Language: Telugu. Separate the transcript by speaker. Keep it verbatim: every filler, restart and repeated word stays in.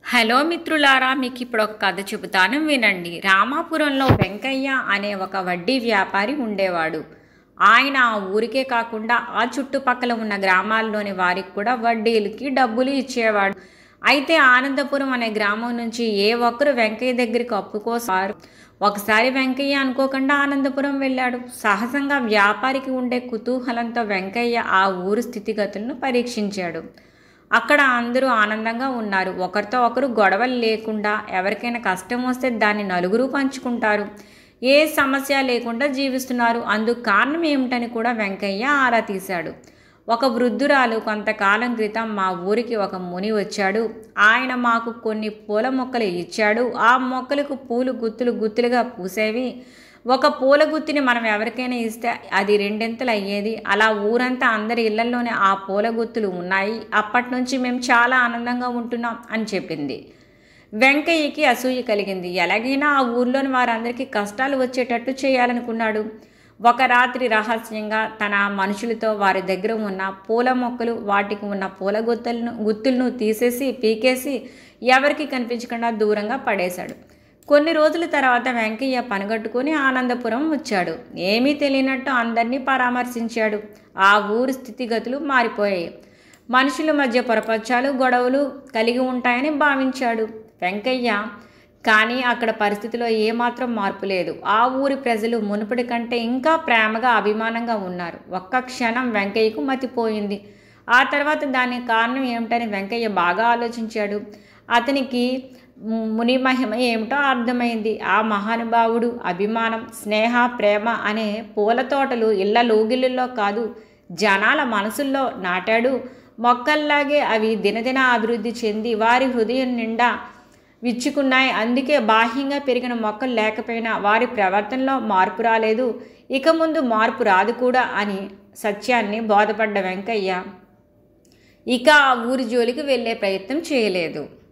Speaker 1: హలో మిత్రులారా, మీకు ఇప్పుడు ఒక కథ చెబుతాను వినండి. రామాపురంలో వెంకయ్య అనే ఒక వడ్డీ వ్యాపారి ఉండేవాడు. ఆయన ఆ ఊరికే కాకుండా ఆ చుట్టుపక్కల ఉన్న గ్రామాల్లోని వారికి కూడా వడ్డీలకి డబ్బులు ఇచ్చేవాడు. అయితే ఆనందపురం అనే గ్రామం నుంచి ఏ ఒక్కరు వెంకయ్య దగ్గరికి అప్పు కోసం ఒకసారి వెంకయ్య అనుకోకుండా ఆనందపురం వెళ్ళాడు. సహజంగా వ్యాపారికి ఉండే కుతూహలంతో వెంకయ్య ఆ ఊరు స్థితిగతులను పరీక్షించాడు. అక్కడ అందరూ ఆనందంగా ఉన్నారు. ఒకరితో ఒకరు గొడవలు లేకుండా, ఎవరికైనా కష్టం వస్తే దాన్ని నలుగురు పంచుకుంటారు. ఏ సమస్య లేకుండా జీవిస్తున్నారు. అందుకు కారణం ఏమిటని కూడా వెంకయ్య ఆరా తీశాడు. ఒక వృద్ధురాలు కొంతకాలం క్రితం మా ఊరికి ఒక ముని వచ్చాడు. ఆయన మాకు కొన్ని పూల మొక్కలు ఇచ్చాడు. ఆ మొక్కలకు పూలు గుత్తులు గుత్తులుగా పూసేవి. ఒక పూల గుత్తిని మనం ఎవరికైనా ఇస్తే అది రెండింతలు అయ్యేది. అలా ఊరంతా అందరి ఇళ్లలోనే ఆ పూల గుత్తులు ఉన్నాయి. అప్పటి నుంచి మేము చాలా ఆనందంగా ఉంటున్నాం అని చెప్పింది. వెంకయ్యకి అసూయ కలిగింది. ఎలాగైనా ఆ ఊర్లోని వారందరికీ కష్టాలు వచ్చేటట్టు చేయాలనుకున్నాడు. ఒక రాత్రి రహస్యంగా తన మనుషులతో వారి దగ్గర ఉన్న పూల మొక్కలు, వాటికి ఉన్న పూల గుత్తులను గుత్తులను తీసేసి పీకేసి ఎవరికి కనిపించకుండా దూరంగా పడేశాడు. కొన్ని రోజుల తర్వాత వెంకయ్య పనిగట్టుకుని ఆనందపురం వచ్చాడు. ఏమీ తెలియనట్టు అందరినీ పరామర్శించాడు. ఆ ఊరి స్థితిగతులు మారిపోయాయి. మనుషుల మధ్య పొరపచ్చాలు, గొడవలు కలిగి ఉంటాయని భావించాడు వెంకయ్య. కానీ అక్కడ పరిస్థితిలో ఏమాత్రం మార్పు లేదు. ఆ ఊరి ప్రజలు మునుపటి కంటే ఇంకా ప్రేమగా, అభిమానంగా ఉన్నారు. ఒక్క క్షణం వెంకయ్యకు మతిపోయింది. ఆ తర్వాత దానికి కారణం ఏమిటని వెంకయ్య బాగా ఆలోచించాడు. అతనికి ముని మహిమ ఏమిటో అర్థమైంది. ఆ మహానుభావుడు అభిమానం, స్నేహ, ప్రేమ అనే పూల తోటలు ఇళ్ల లోగిళ్ళల్లో కాదు, జనాల మనసుల్లో నాటాడు. మొక్కల్లాగే అవి దినదిన అభివృద్ధి చెంది వారి హృదయం నిండా విచ్చుకున్నాయి. అందుకే బాహ్యంగా పెరిగిన మొక్కలు లేకపోయినా వారి ప్రవర్తనలో మార్పు రాలేదు. ఇక ముందు మార్పు రాదు కూడా అని సత్యాన్ని బోధపడ్డ వెంకయ్య ఇక ఆ ఊరి జోలికి వెళ్ళే ప్రయత్నం చేయలేదు.